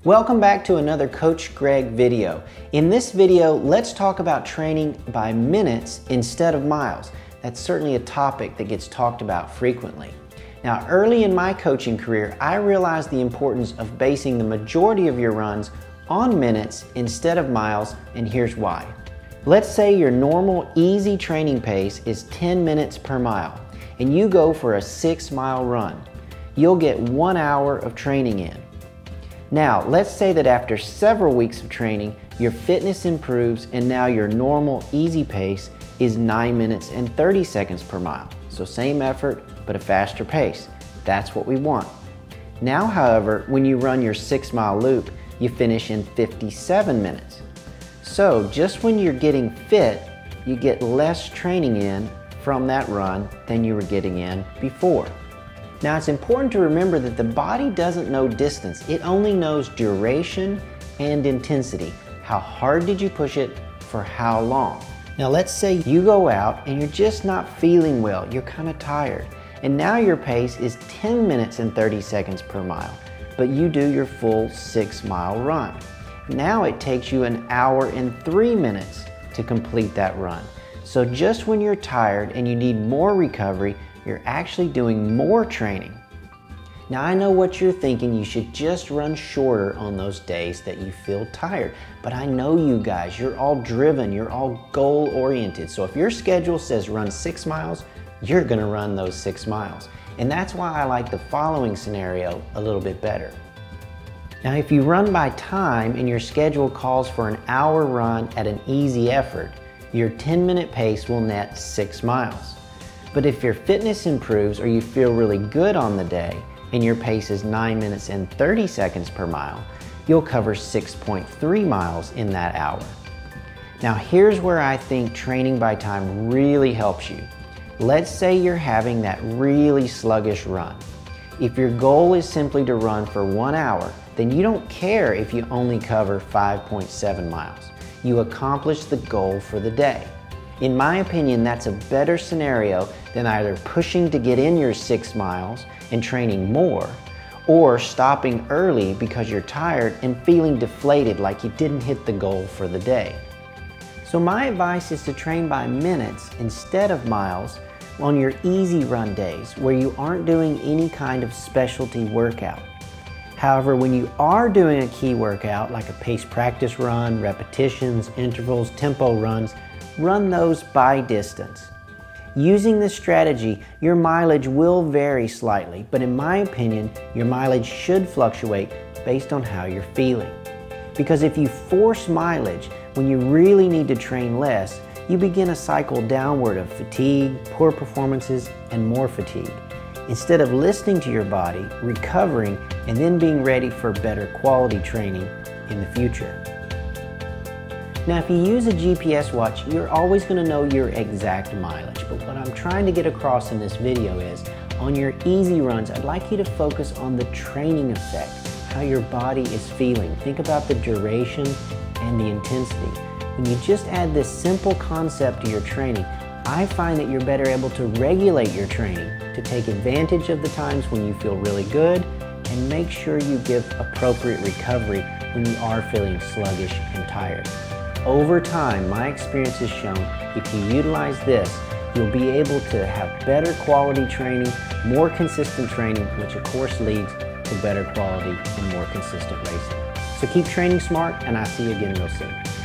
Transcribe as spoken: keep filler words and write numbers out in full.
Welcome back to another Coach Greg video. In this video, let's talk about training by minutes instead of miles. That's certainly a topic that gets talked about frequently. Now, early in my coaching career, I realized the importance of basing the majority of your runs on minutes instead of miles, and here's why. Let's say your normal easy training pace is ten minutes per mile, and you go for a six mile run. You'll get one hour of training in. Now, let's say that after several weeks of training, your fitness improves and now your normal easy pace is nine minutes and thirty seconds per mile. So same effort, but a faster pace. That's what we want. Now, however, when you run your six mile loop, you finish in fifty-seven minutes. So just when you're getting fit, you get less training in from that run than you were getting in before. Now, it's important to remember that the body doesn't know distance. It only knows duration and intensity. How hard did you push it for how long? Now, let's say you go out and you're just not feeling well. You're kind of tired. And now your pace is ten minutes and thirty seconds per mile, but you do your full six mile run. Now it takes you an hour and three minutes to complete that run. So just when you're tired and you need more recovery, you're actually doing more training. Now, I know what you're thinking, you should just run shorter on those days that you feel tired. But I know you guys, you're all driven, you're all goal oriented. So if your schedule says run six miles, you're gonna run those six miles. And that's why I like the following scenario a little bit better. Now, if you run by time and your schedule calls for an hour run at an easy effort, your ten minute pace will net six miles. But if your fitness improves or you feel really good on the day and your pace is nine minutes and thirty seconds per mile, you'll cover six point three miles in that hour. Now, here's where I think training by time really helps you. Let's say you're having that really sluggish run. If your goal is simply to run for one hour, then you don't care if you only cover five point seven miles. You accomplish the goal for the day. In my opinion, that's a better scenario than either pushing to get in your six miles and training more, or stopping early because you're tired and feeling deflated like you didn't hit the goal for the day. So my advice is to train by minutes instead of miles on your easy run days where you aren't doing any kind of specialty workout. However, when you are doing a key workout like a pace practice run, repetitions, intervals, tempo runs, run those by distance. Using this strategy, your mileage will vary slightly, but in my opinion, your mileage should fluctuate based on how you're feeling. Because if you force mileage when you really need to train less, you begin a cycle downward of fatigue, poor performances, and more fatigue. Instead of listening to your body, recovering, and then being ready for better quality training in the future. Now, if you use a G P S watch, you're always going to know your exact mileage. But what I'm trying to get across in this video is, on your easy runs, I'd like you to focus on the training effect, how your body is feeling. Think about the duration and the intensity. When you just add this simple concept to your training, I find that you're better able to regulate your training to take advantage of the times when you feel really good and make sure you give appropriate recovery when you are feeling sluggish and tired. Over time, my experience has shown if you utilize this, you'll be able to have better quality training, more consistent training, which of course leads to better quality and more consistent racing. So keep training smart, and I'll see you again real soon.